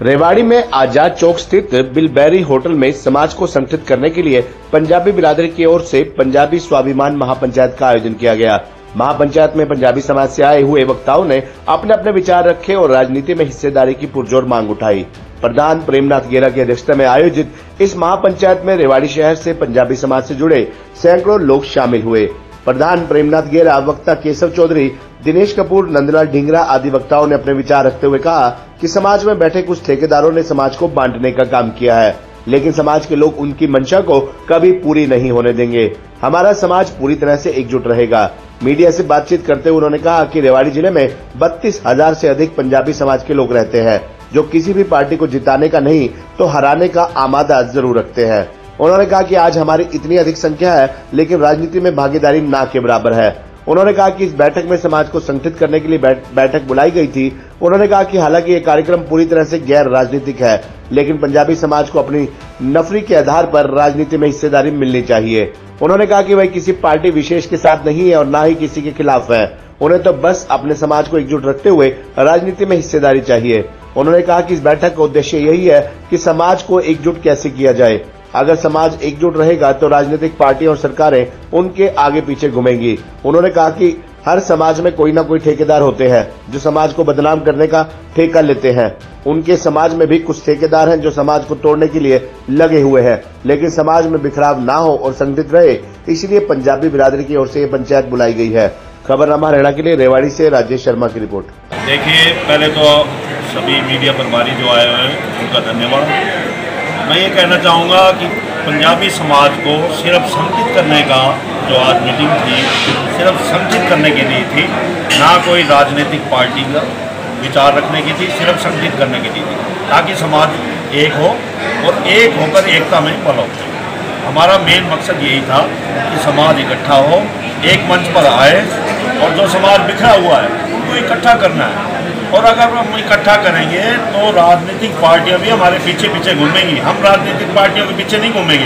रेवाड़ी में आजाद चौक स्थित bilberry hotel में समाज को संगठित करने के लिए पंजाबी बिरादरी की ओर से पंजाबी स्वाभिमान महापंचायत का आयोजन किया गया। महापंचायत में पंजाबी समाज से आए हुए वक्ताओं ने अपने अपने विचार रखे और राजनीति में हिस्सेदारी की पुरजोर मांग उठाई। प्रधान प्रेमनाथ गेरा की अध्यक्षता में आयोजित इस महापंचायत में रेवाड़ी शहर से पंजाबी समाज से जुड़े सैकड़ों लोग शामिल हुए। प्रधान प्रेमनाथ गेरा, वक्ता केशव चौधरी, दिनेश कपूर, नंदलाल ढींगरा आदि वक्ताओं ने अपने विचार रखते हुए कहा कि समाज में बैठे कुछ ठेकेदारों ने समाज को बांटने का काम किया है, लेकिन समाज के लोग उनकी मंशा को कभी पूरी नहीं होने देंगे। हमारा समाज पूरी तरह से एकजुट रहेगा। मीडिया से बातचीत करते हुए उन्होंने कहा कि रेवाड़ी जिले में 32,000 से अधिक पंजाबी समाज के लोग रहते हैं, जो किसी भी पार्टी को जिताने का नहीं तो हराने का आमादा जरूर रखते हैं। उन्होंने कहा कि आज हमारी इतनी अधिक संख्या है, लेकिन राजनीति में भागीदारी ना के बराबर है। उन्होंने कहा कि इस बैठक में समाज को संगठित करने के लिए बैठक बुलाई गई थी। उन्होंने कहा कि हालांकि ये कार्यक्रम पूरी तरह से गैर राजनीतिक है, लेकिन पंजाबी समाज को अपनी नफरी के आधार पर राजनीति में हिस्सेदारी मिलनी चाहिए। उन्होंने कहा कि वह किसी पार्टी विशेष के साथ नहीं है और न ही किसी के खिलाफ है। उन्हें तो बस अपने समाज को एकजुट रखते हुए राजनीति में हिस्सेदारी चाहिए। उन्होंने कहा कि इस बैठक का उद्देश्य यही है कि समाज को एकजुट कैसे किया जाए। अगर समाज एकजुट रहेगा तो राजनीतिक पार्टी और सरकारें उनके आगे पीछे घूमेंगी। उन्होंने कहा कि हर समाज में कोई ना कोई ठेकेदार होते हैं जो समाज को बदनाम करने का ठेका लेते हैं। उनके समाज में भी कुछ ठेकेदार हैं जो समाज को तोड़ने के लिए लगे हुए हैं, लेकिन समाज में बिखराव ना हो और संगठित रहे, इसलिए पंजाबी बिरादरी की ओर से ये पंचायत बुलाई गई है। खबरनामा हरियाणा के लिए रेवाड़ी से राजेश शर्मा की रिपोर्ट। देखिए, पहले तो सभी मीडिया प्रभारी जो आए हुए हैं उनका धन्यवाद। मैं ये कहना चाहूँगा कि पंजाबी समाज को सिर्फ संगठित करने का जो आज मीटिंग थी, सिर्फ संगठित करने के लिए थी, ना कोई राजनीतिक पार्टी का विचार रखने की थी, सिर्फ संगठित करने की थी, ताकि समाज एक हो और एक होकर एकता में पलो। हमारा मेन मकसद यही था कि समाज इकट्ठा हो, एक मंच पर आए और जो समाज बिखरा हुआ है उनको इकट्ठा करना है। और अगर हम इकट्ठा करेंगे तो राजनीतिक पार्टियां भी हमारे पीछे पीछे घूमेंगी। हम राजनीतिक पार्टियों के पीछे नहीं घूमेंगे,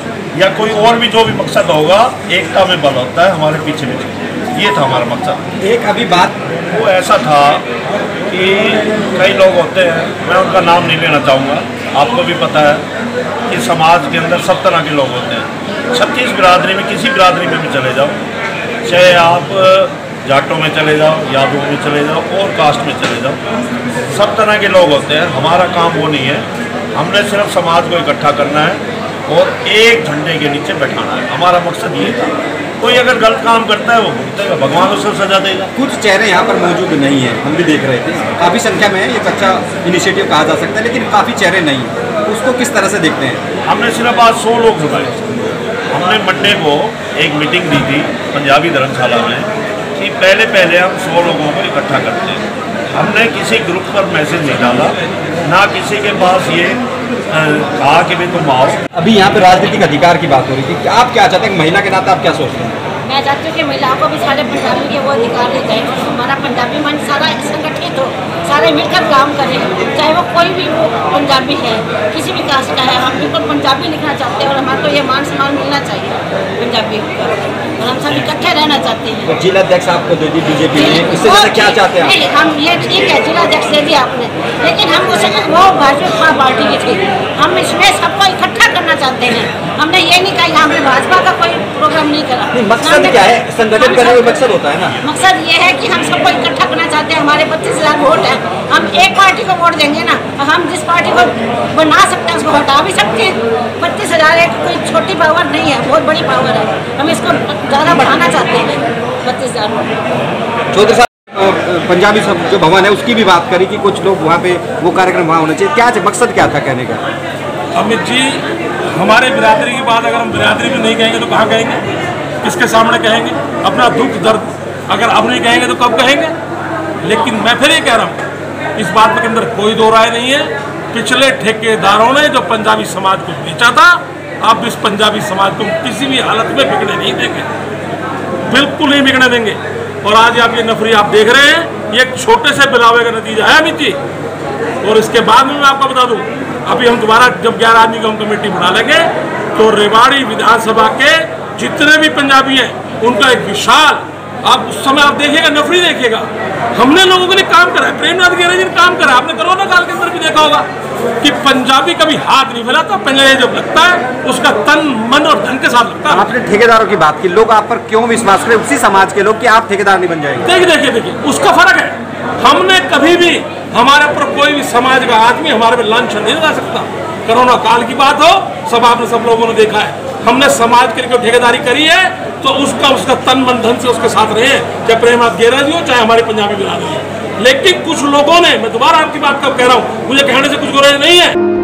या कोई और भी जो भी मकसद होगा, एकता में बल होता है, हमारे पीछे पीछे। ये था हमारा मकसद। एक अभी बात वो ऐसा था कि कई लोग होते हैं, मैं उनका नाम नहीं लेना चाहूँगा, आपको भी पता है कि समाज के अंदर सब तरह के लोग होते हैं। 36 बिरादरी में किसी बिरादरी में भी चले जाओ, चाहे आप जाटों में चले जाओ, यादवों में चले जाओ और कास्ट में चले जाओ, सब तरह के लोग होते हैं। हमारा काम वो नहीं है, हमने सिर्फ समाज को इकट्ठा करना है और एक झंडे के नीचे बैठाना है। हमारा मकसद ये था। कोई अगर गलत काम करता है वो भुगतेगा, भगवान उसे सजा देगा। कुछ चेहरे यहाँ पर मौजूद नहीं है, हम भी देख रहे थे, काफ़ी संख्या में है, ये अच्छा इनिशिएटिव कहा जा सकता है, लेकिन काफ़ी चेहरे नहीं है, उसको किस तरह से देखते हैं? हमने सिर्फ आज 100 लोग बुलाए। हमने मंडे को एक मीटिंग दी थी पंजाबी धर्मशाला में कि पहले हम 100 लोगों को इकट्ठा करते हैं। हमने किसी ग्रुप पर मैसेज नहीं डाला, ना किसी के पास ये कहा कि भाई तुम आओ। अभी यहाँ पे राजनीतिक अधिकार की बात हो रही थी, आप क्या चाहते हैं, महिला के नाते आप क्या सोचते हैं? मैं चाहती हूँ कि महिलाओं को भी सारे पंजाबी के वो अधिकार देते हैं। हमारा पंजाबी मन सारा संगठित हो, सारे मिलकर काम करें, चाहे वो कोई भी वो पंजाबी है, किसी भी कास्ट का है। हम बिल्कुल पंजाबी लिखना चाहते हैं और हमारे को ये मान सम्मान मिलना चाहिए पंजाबी का, और हम सब इकट्ठे रहना चाहते हैं। तो जिला अध्यक्ष आपको दे दी बीजेपी ने, इससे ज़्यादा क्या चाहते हैं? हम ये ठीक है, जिला अध्यक्ष दे दिया आपने, लेकिन हम उसे वो भाजपा पार्टी की थी, हम इसमें सबको इकट्ठा करना चाहते हैं। हमने ये नहीं कहा हमने भाजपा का कोई प्रोग्राम नहीं करा। मकसद क्या है? संगठन करने का मकसद होता है ना। मकसद ये है कि हम सबको इकट्ठा करना चाहते हैं। हमारे 32,000 वोट है, हम एक पार्टी को वोट देंगे ना, हम जिस पार्टी को बना सकते हैं उसको हटा भी सकते हैं। 32,000 एक कोई छोटी पावर नहीं है, बहुत बड़ी पावर है। हम इसको ज़्यादा बढ़ाना चाहते हैं, 32,000 वोट। चौधरी साहब, पंजाबी सब जो भवन है उसकी भी बात करी कि कुछ लोग वहाँ पे वो कार्यक्रम वहाँ होना चाहिए, क्या मकसद क्या था कहने का? अमित जी, हमारे बिरादरी की बात अगर हम बिरादरी में नहीं कहेंगे तो कहाँ कहेंगे, किसके सामने कहेंगे? अपना दुख दर्द अगर अब नहीं कहेंगे तो कब कहेंगे? लेकिन मैं फिर ये कह रहा हूँ, इस बात के अंदर कोई दो राय नहीं है। पिछले ठेकेदारों ने जो पंजाबी समाज को बेचा था, अब इस पंजाबी समाज को किसी भी हालत में बिगड़ने नहीं देंगे, बिल्कुल नहीं बिगड़ने देंगे। और आज आप ये नफरी आप देख रहे हैं, ये एक छोटे से बिलावे का नतीजा है अमित जी। और इसके बाद में मैं आपको बता दूं, अभी हम दोबारा जब 11 आदमी की हम कमेटी बना लेंगे तो रेवाड़ी विधानसभा के जितने भी पंजाबी हैं उनका एक विशाल आप उस समय आप देखिएगा, नफरी देखिएगा। हमने लोगों के लिए काम करा है, प्रेमनाथ गैरा जी ने काम करा। आपने कोरोना काल के अंदर भी देखा होगा कि पंजाबी कभी हाथ नहीं फैलाता, पहले जब लगता है उसका तन मन और धन के साथ लगता है। आपने ठेकेदारों की बात की, लोग आप पर क्यों विश्वास करें, उसी समाज के लोग, कि आप ठेकेदार नहीं बन जाएंगे? देखिए उसका फर्क है। हमने कभी भी हमारे पर कोई भी समाज का आदमी हमारे पे लांछन नहीं लगा सकता। कोरोना काल की बात हो, सब लोगों ने देखा है, हमने समाज के लिए ठेकेदारी करी है तो उसका तन मन धन से उसके साथ रहे, चाहे प्रेमनाथ गैरा जी हो, चाहे हमारी पंजाबी बिरादरी हो। लेकिन कुछ लोगों ने, मैं दोबारा आपकी बात कब कह रहा हूँ, मुझे कहने से कुछ गुरेज नहीं है।